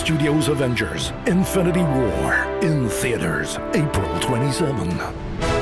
Studios Avengers: Infinity War in theaters April 27.